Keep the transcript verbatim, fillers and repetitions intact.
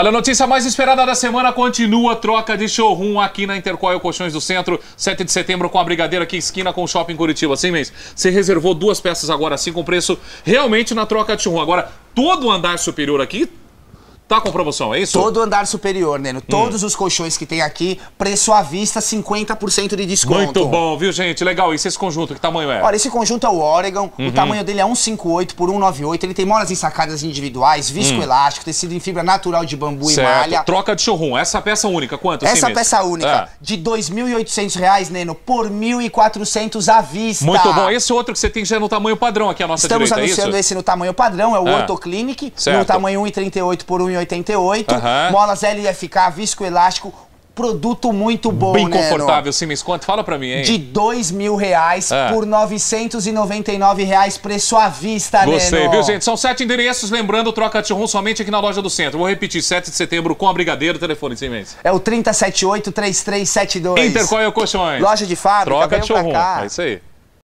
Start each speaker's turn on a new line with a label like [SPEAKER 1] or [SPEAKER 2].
[SPEAKER 1] Olha, a notícia mais esperada da semana continua a troca de showroom aqui na Intercoil Colchões do Centro, sete de setembro, com a Brigadeiro aqui, esquina com o Shopping Curitiba. Assim mesmo, você reservou duas peças agora assim, com preço realmente na troca de showroom. Agora, todo o andar superior aqui tá com promoção, é isso?
[SPEAKER 2] Todo andar superior, Neno. Todos hum. os colchões que tem aqui, preço à vista, cinquenta por cento de desconto.
[SPEAKER 1] Muito bom, viu, gente? Legal. E esse conjunto, que tamanho é?
[SPEAKER 2] Olha, esse conjunto é o Oregon. Uhum. O tamanho dele é cento e cinquenta e oito por cento e noventa e oito. Ele tem molas ensacadas individuais, viscoelástico, hum. tecido em fibra natural de bambu
[SPEAKER 1] certo.
[SPEAKER 2] e malha.
[SPEAKER 1] Troca de showroom. Essa peça única, quanto?
[SPEAKER 2] Essa
[SPEAKER 1] assim
[SPEAKER 2] peça
[SPEAKER 1] mesmo?
[SPEAKER 2] única, é. de dois mil e oitocentos reais, Neno, por mil e quatrocentos à vista.
[SPEAKER 1] Muito bom. Esse outro que você tem já é no tamanho padrão aqui, a nossa
[SPEAKER 2] Estamos
[SPEAKER 1] direita,
[SPEAKER 2] anunciando
[SPEAKER 1] é
[SPEAKER 2] esse no tamanho padrão, é o
[SPEAKER 1] ah.
[SPEAKER 2] Orthoclinic,
[SPEAKER 1] certo.
[SPEAKER 2] no tamanho um e trinta e oito por um e oitenta e oito. Uhum. Molas L F K, viscoelástico, produto muito bom,
[SPEAKER 1] bem
[SPEAKER 2] Neno.
[SPEAKER 1] confortável, sim, mas quanto? Fala pra mim, hein?
[SPEAKER 2] De dois mil reais
[SPEAKER 1] ah.
[SPEAKER 2] por novecentos e noventa e nove reais, preço à vista,
[SPEAKER 1] Gostei,
[SPEAKER 2] Neno.
[SPEAKER 1] viu, gente? São sete endereços, lembrando, troca de showroom somente aqui na loja do centro. Vou repetir, sete de setembro com a Brigadeiro, telefone sem mês.
[SPEAKER 2] É o trinta e sete oito, três três sete dois.
[SPEAKER 1] Intercoil Colchões.
[SPEAKER 2] Loja de fábrica,
[SPEAKER 1] troca de showroom,
[SPEAKER 2] pra cá.
[SPEAKER 1] é isso aí.